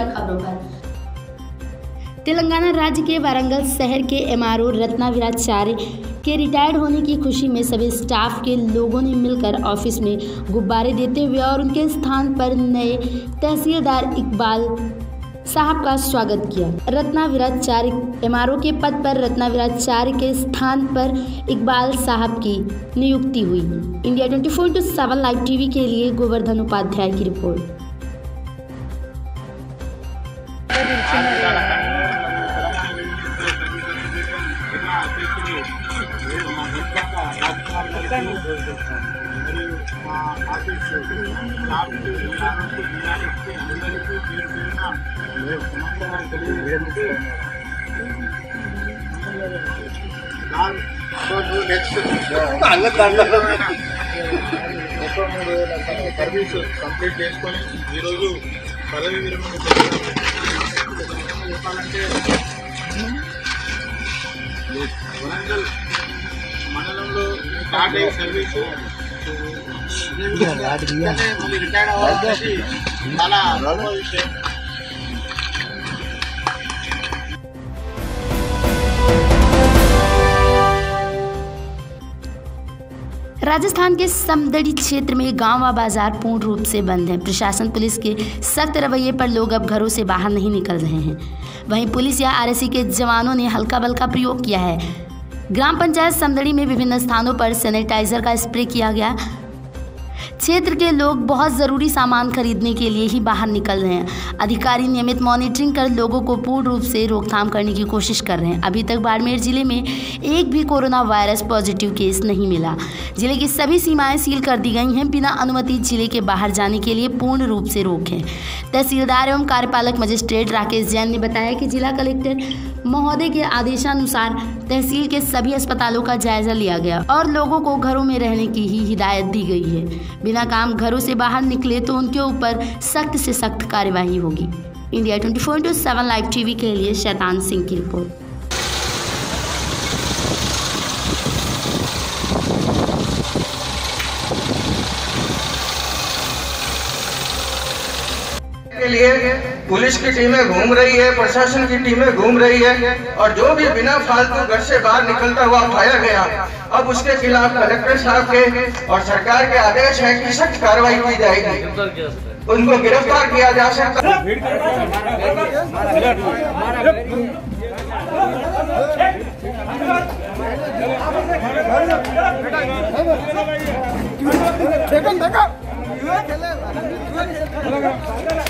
बड़ी खबरों पर। तेलंगाना राज्य के वारंगल शहर के एमआरओ रत्ना वीराचार्य के रिटायर्ड होने की खुशी में सभी स्टाफ के लोगों ने मिलकर ऑफिस में गुब्बारे देते हुए और उनके स्थान पर नए तहसीलदार इकबाल साहब का स्वागत किया। रत्ना वीराचार्य एमआरओ के पद पर रत्ना वीराचार्य के स्थान पर इकबाल साहब की नियुक्ति हुई। इंडिया 24/7 लाइव टीवी के लिए गोवर्धन उपाध्याय की रिपोर्ट। సర్వీస్ కంప్లీట్ చేసుకొని ఈరోజు పదవి విరమణ చెప్పాలంటే వరంగల్ మండలంలో స్టార్ట్ అయ్యే సర్వీసు మళ్ళీ రిటైర్డ్ అవ్వాలని చాలా గొప్ప విషయం। राजस्थान के समदड़ी क्षेत्र में गांव व बाजार पूर्ण रूप से बंद हैं। प्रशासन पुलिस के सख्त रवैये पर लोग अब घरों से बाहर नहीं निकल रहे हैं। वहीं पुलिस या आरएसी के जवानों ने हल्का बल का प्रयोग किया है। ग्राम पंचायत समदड़ी में विभिन्न स्थानों पर सैनिटाइजर का स्प्रे किया गया। क्षेत्र के लोग बहुत ज़रूरी सामान खरीदने के लिए ही बाहर निकल रहे हैं। अधिकारी नियमित मॉनिटरिंग कर लोगों को पूर्ण रूप से रोकथाम करने की कोशिश कर रहे हैं। अभी तक बाड़मेर जिले में एक भी कोरोना वायरस पॉजिटिव केस नहीं मिला। जिले की सभी सीमाएं सील कर दी गई हैं। बिना अनुमति जिले के बाहर जाने के लिए पूर्ण रूप से रोक है। तहसीलदार एवं कार्यपालक मजिस्ट्रेट राकेश जैन ने बताया कि जिला कलेक्टर महोदय के आदेशानुसार तहसील के सभी अस्पतालों का जायजा लिया गया और लोगों को घरों में रहने की ही हिदायत दी गई है। बिना काम घरों से बाहर निकले तो उनके ऊपर सख्त से सख्त कार्यवाही होगी। इंडिया 24/7 लाइव टीवी के लिए शैतान सिंह की रिपोर्ट। के लिए पुलिस की टीमें घूम रही है, प्रशासन की टीमें घूम रही है और जो भी बिना फालतू घर से बाहर निकलता हुआ पाया गया, अब उसके खिलाफ कलेक्टर साहब के और सरकार के आदेश है कि सख्त कार्रवाई की जाएगी, उनको गिरफ्तार किया जा सकता है।